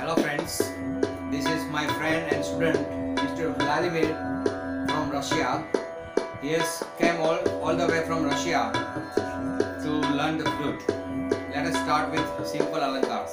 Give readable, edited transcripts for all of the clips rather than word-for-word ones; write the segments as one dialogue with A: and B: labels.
A: Hello friends, this is my friend and student Mr. Vladimir from Russia. He has came all the way from Russia to learn the flute. Let us start with simple alankars.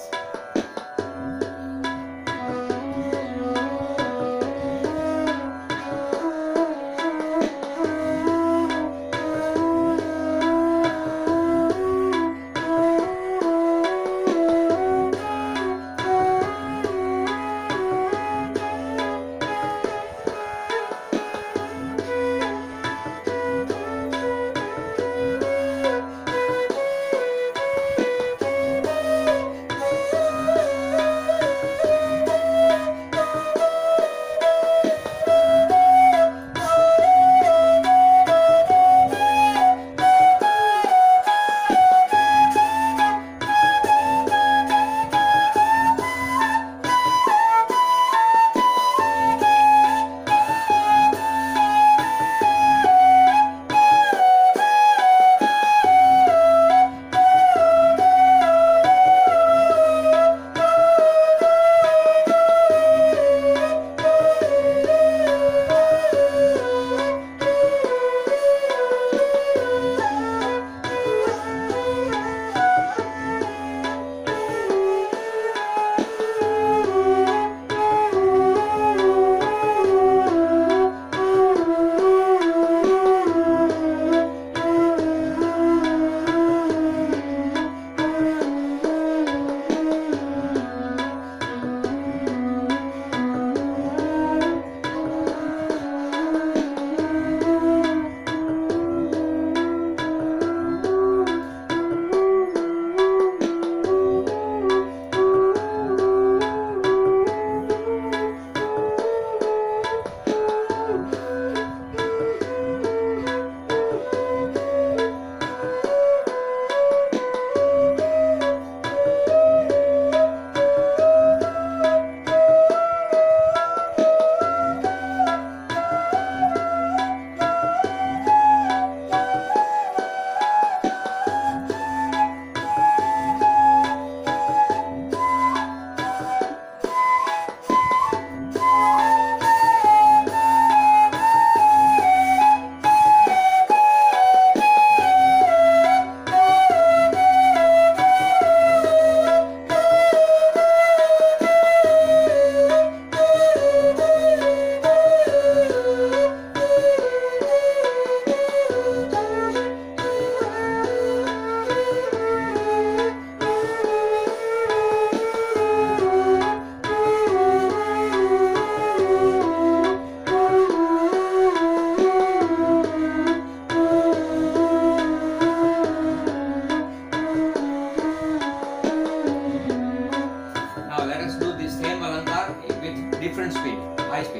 A: Different speed, high speed.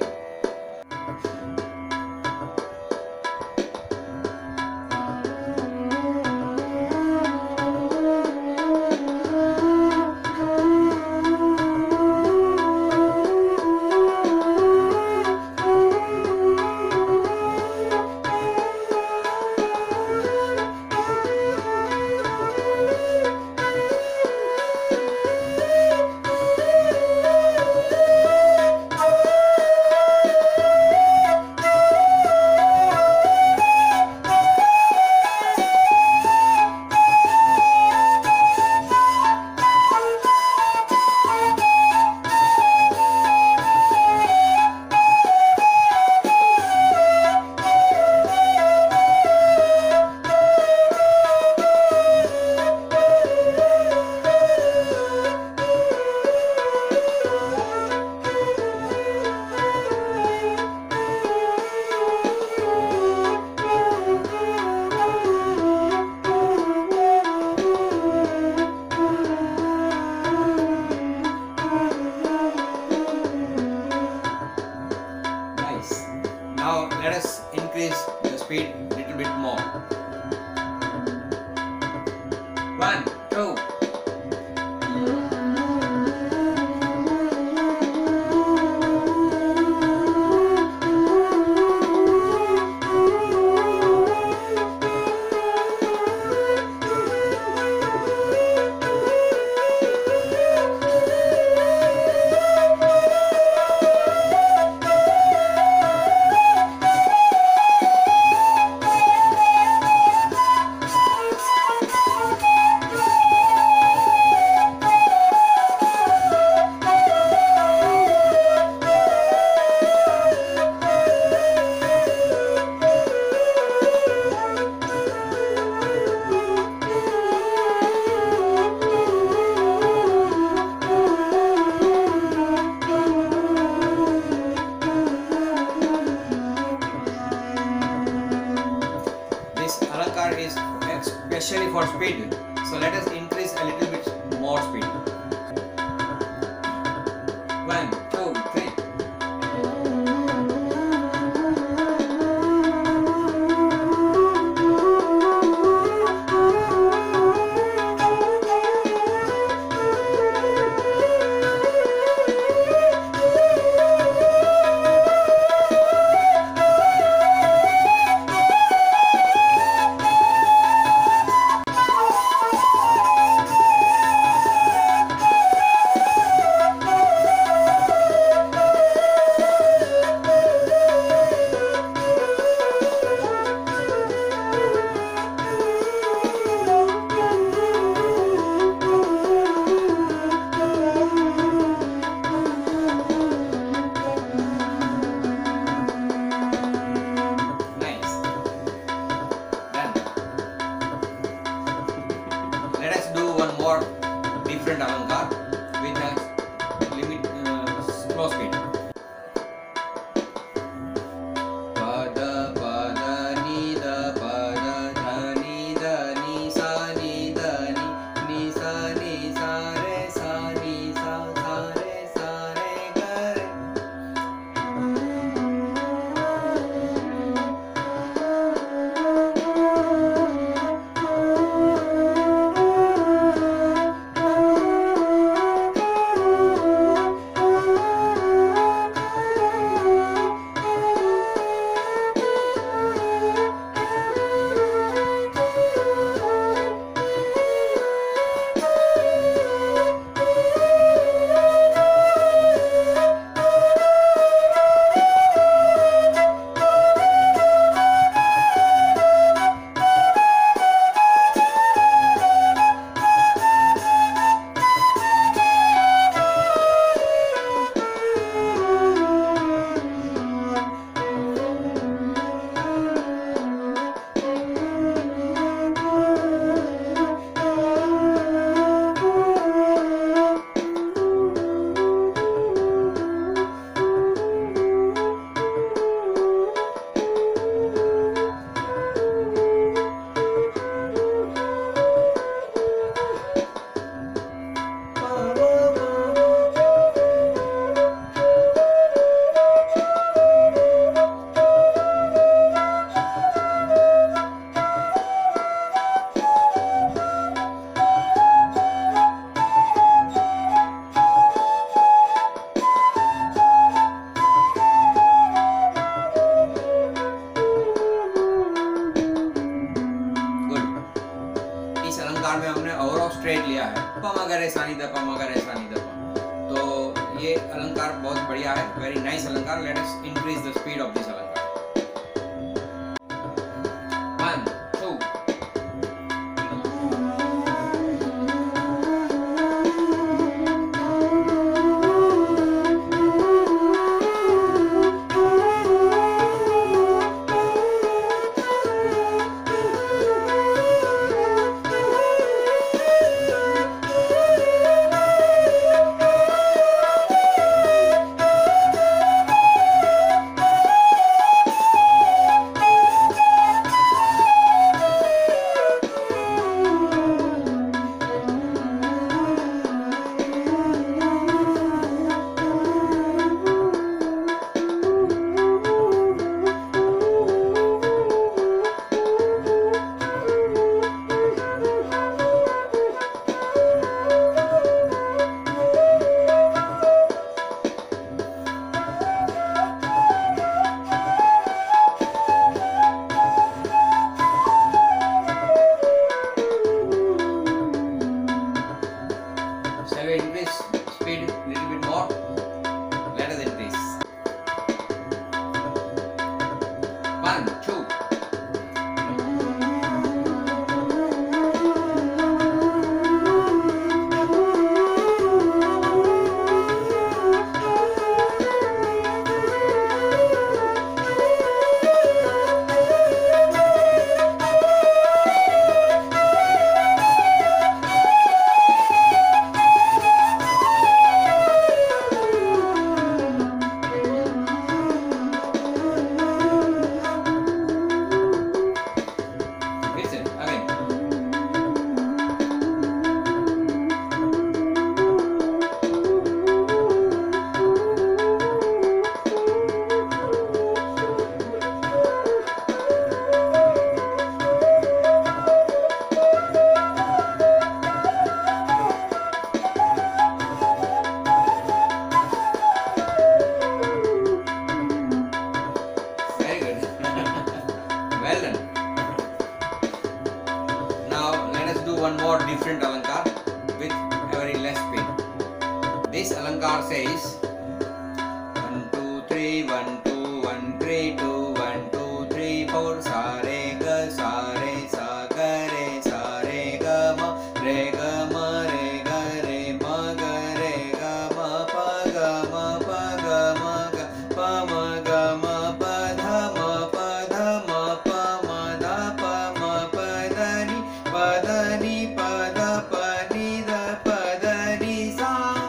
A: Now let us increase the speed a little bit more. 1, 2. for speed. So let us increase a little bit more speed. 1, 2, 3. Let us do one more different alankar with a limit slow speed. Pada pada ni da pada dha ni sa ni sa re sa re ga re. अलंकार में हमने over of straight लिया है, पमगरे सानी the पमगरे सानी the पम। तो ये अलंकार बहुत बढ़िया है, वेरी नाइस अलंकार। Let us increase the speed of this अलंकार। 1, 2 This alankar says 1 2 3 1 2 1 3 2 1 2 3 4 sa re ga sa re sa ga re sa re ga ma re ga ma re ga re ma ga re ga ma pa ga ma pa ga ma ga pa ma ga ma pa dha ma pa dha ma pa ma dha pa ma pa da ni pa da ni pa da pa ni da pa da ni sa.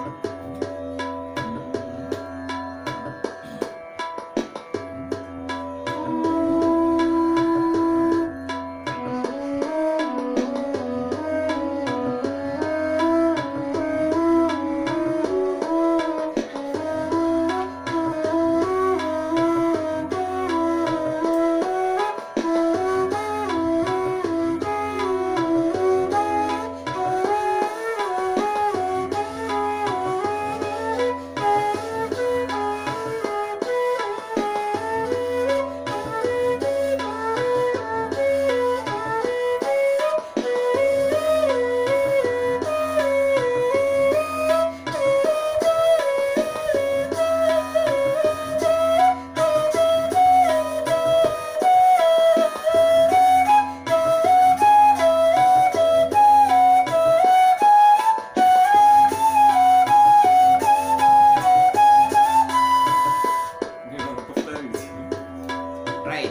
A: Right.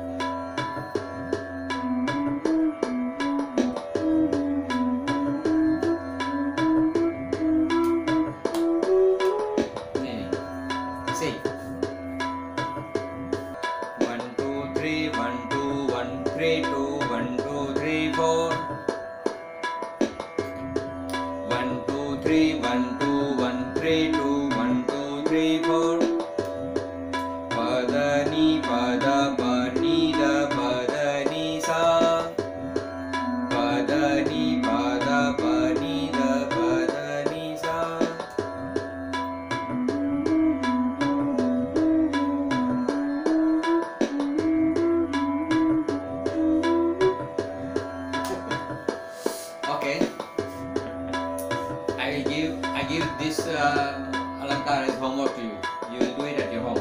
A: See. 1 2 3 1 2 1 3 2 1 2 3 4 1 2 3 1 2 1 3 2 1 2 3 4 pa da ni pa da pa ni da pa da ni sa pa da ni pa da pa ni da pa da ni sa. Okay, I give this alankar as homework to you. You will do it at your home.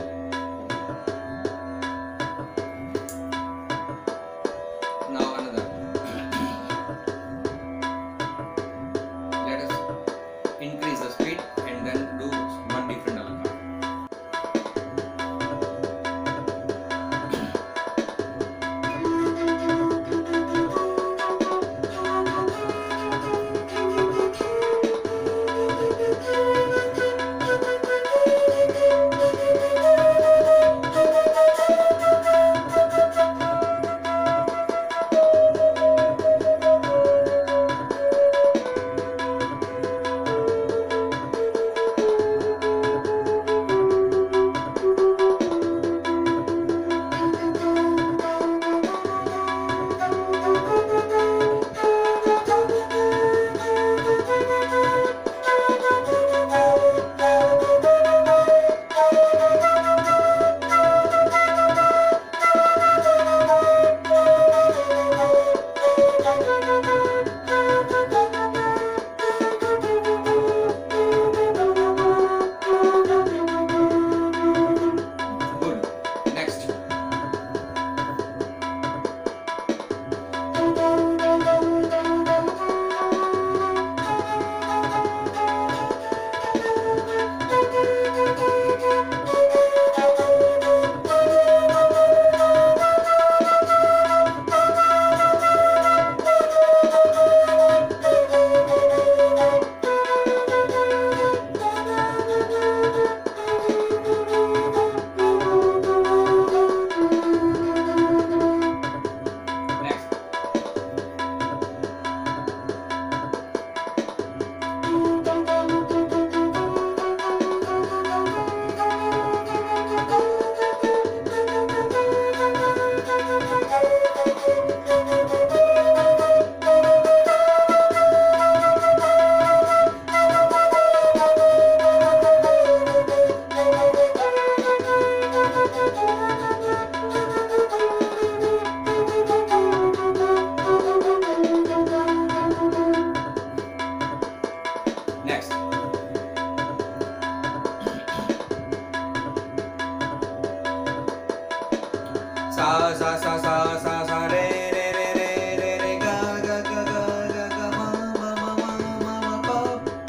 A: Now another. Let us increase the speed and then do one different alankar. sa sa sa sa sa sa re re re re re re ga ga ga ga ga ga ma ma ma ma ma ma pa.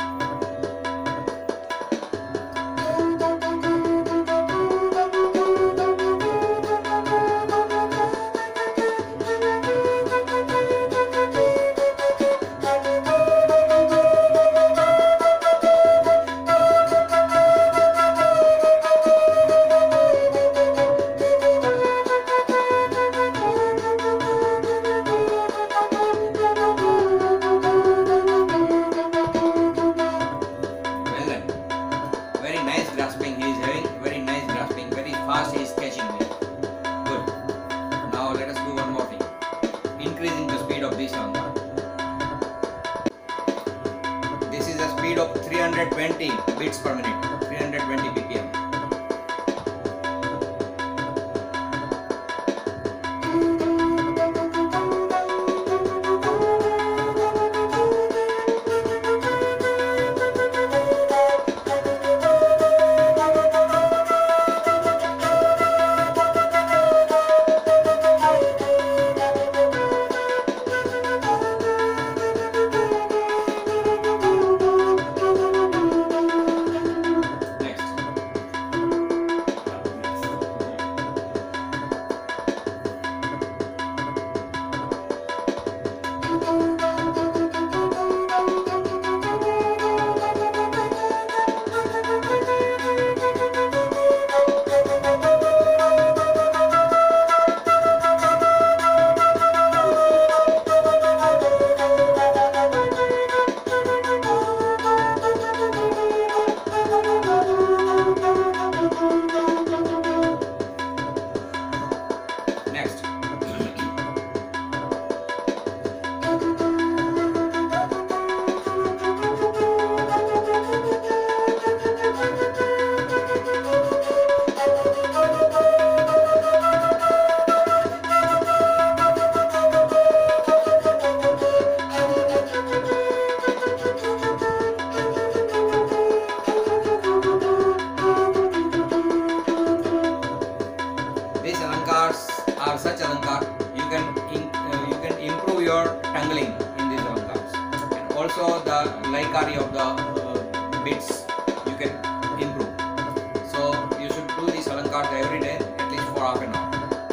A: Very nice grasping he is having, very nice grasping, very fast he is catching me. Good. Now let us do one more thing. Increasing the speed of this alangar. This is a speed of 320 beats per minute, 320 BPM. Next. These alankars are such alankar you can improve your tangling in these alankars, and also the laikari of the bits you can improve. So you should do these alankars every day, at least for half an hour.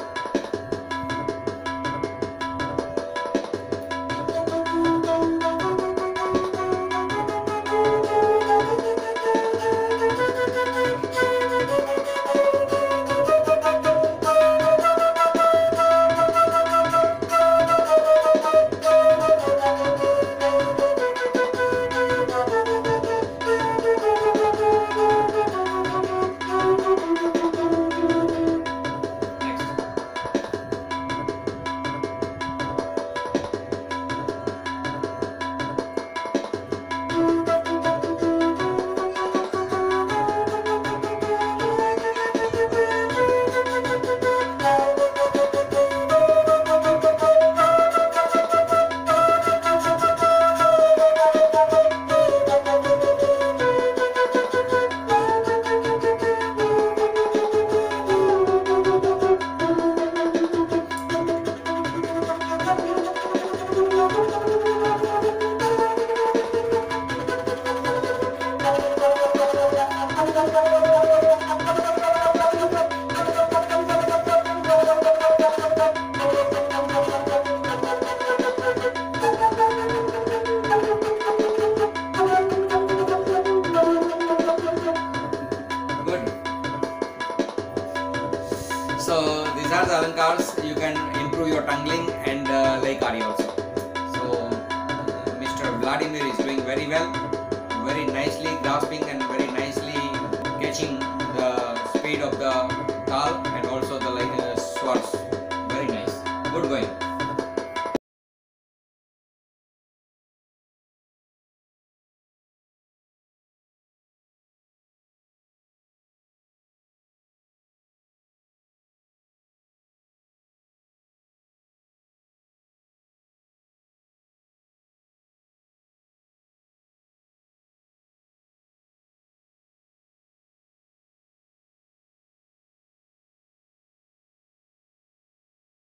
A: So these are the alankars. You can improve your tangling and laikari also. So Mr. Vladimir is doing very well, very nicely grasping and